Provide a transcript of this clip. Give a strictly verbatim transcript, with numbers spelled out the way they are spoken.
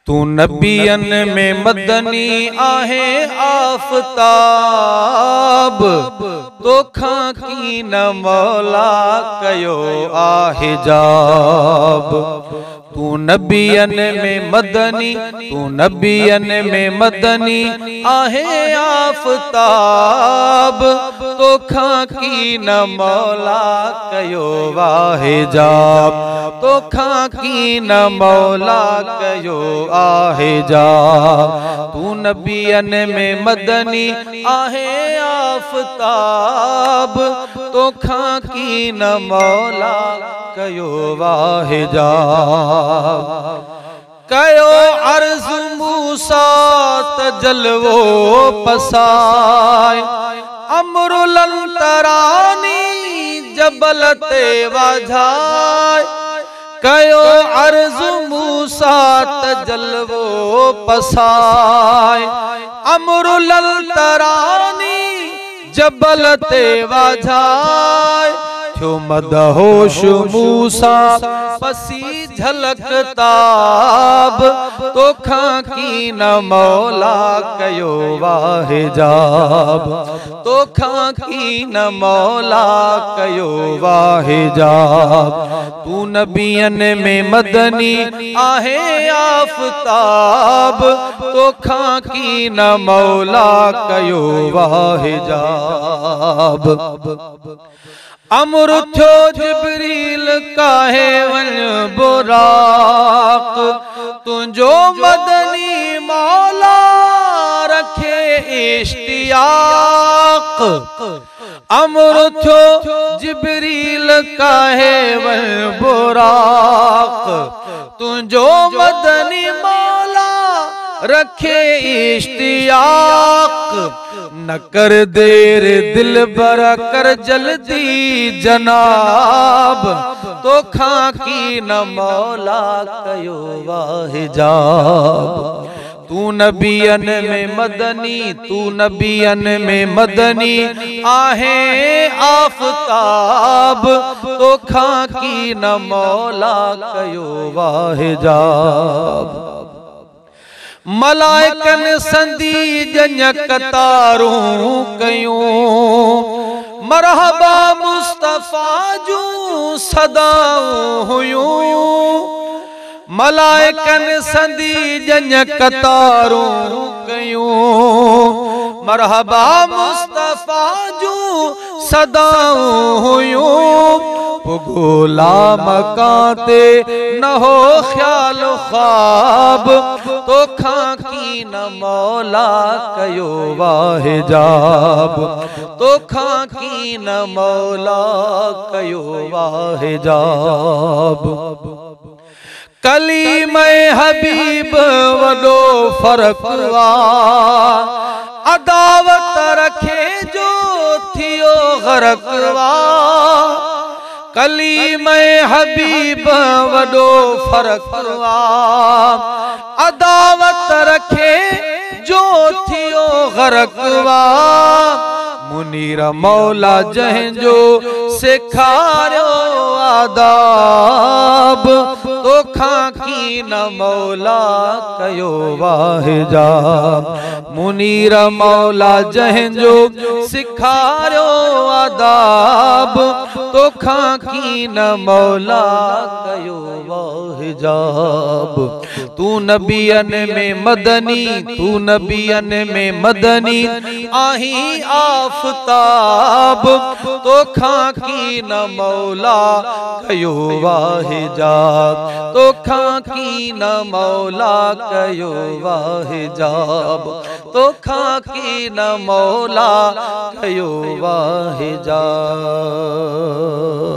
तू नबियन में मदनी आहे आफताब, तोखा की न मौला कयो आहे जाब। तू नबियन में मदनी, तू नबियन में मदनी आहे आफताब, तोखा की न मौला कयो आहे जाब। तोखा की न मौला कयो आहे जाब। तू नबियन में मदनी आहे आफताब, तोखा की न मौला कयो आहे जाब। कयो अर्ज मूसा त जलवो पसाय, अमरुलन तरानी जबल ते वाझाय। कयो अर्ज मूसा त जलवो पसाय, अमरुलन तरानी जबल ते वाझाय। थियो मदहोश मूसा पसी झलकताब, तोखा की न मौला कयो वाहे जाब। तोखा की न मौला कयो वाहे जाब। तू नबियन में मदनी आहे आफताब, तोखा की न मौला कयो वाहे जाब। अमर थो जिब्रील काहे वन बुराक, तुझो मदनी मौला रखे इश्तियाक। अमर थो जिब्रील काहे वन बुराक, तुझो मदनी मौला रखे इश्तियाक। न कर देर दिल बर कर जल्दी जनाब, तोखा की न मौला कयो वाहे जाब। तू नबियन में मदनी, तू नबियन में मदनी आहे आफताब, तोखा की न मौला कयो वाहे जाब। मलाइकन संदी जन कतारूं कयूं, मरहबा मुस्तफा जूं सदाऊं हुयूं। मलाइकन संदी जन कतारूं कयूं, मरहबा मुस्तफा जूं सदाऊं हुयूं। गोला मकाते न हो ख्याल ख्वाब, तोखा की न मौला कयो वाहे जाब। तोखा की न मौला कयो वाहे जाब। कलीमे हबीब वडो फर्क वा, अदावत रखे जो थियो गरक वा। कलीमे हबीब वडो फर्क वा, अदावत रखे जो थियो गरक वा। मुनीर मौला जंहिंजो सेखारियो आदाब, तोखा की न मौला कयो वाहे जाब। मुनीर मौला जंहिंजो सेखारियो आदाब, तोखा की न मौला कयो वाहे जाब। तू नबियन में मदनी, तू नबियन में मदनी आही आफताब, तोखा की न मौला कयो वाहे जाब। तोखा की न मौला कयो वाहे जाब। तोखा की न मौला कयो वाहे जाब।